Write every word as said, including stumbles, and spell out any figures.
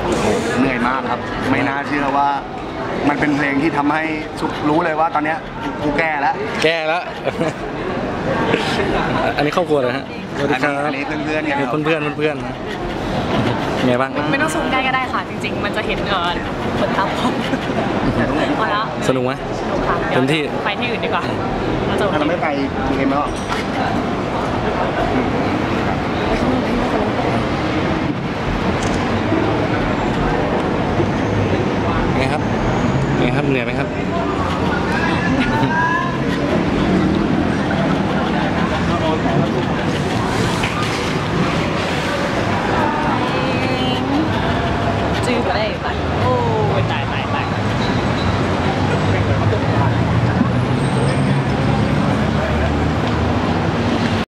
เหนื่อยมากครับไม่น่าเชื่อว่ามันเป็นเพลงที่ทำให้สุรู้เลยว่าตอนเนี้ยกูแก่แล้วแก้แล้ว อันนี้ครอบครัวเลยฮะสวัสดีครับอันนี้เพื่อนๆกันเพื่อนเพื่อนเพื่อนๆนะไงบ้างไม่ต้องซูมใกล้ก็ได้ค่ะ จริงๆ มันจะเห็นเออผลลัพธ์พอแล้วสนุกไหมสนุกค่ะเต็มที่ไปที่อื่นดีกว่าเราจะถ้าเราไม่ไปทีเอ็มแล้วไงครับไงครับเหนื่อยไหมครับจืดไปได้ไปโอ้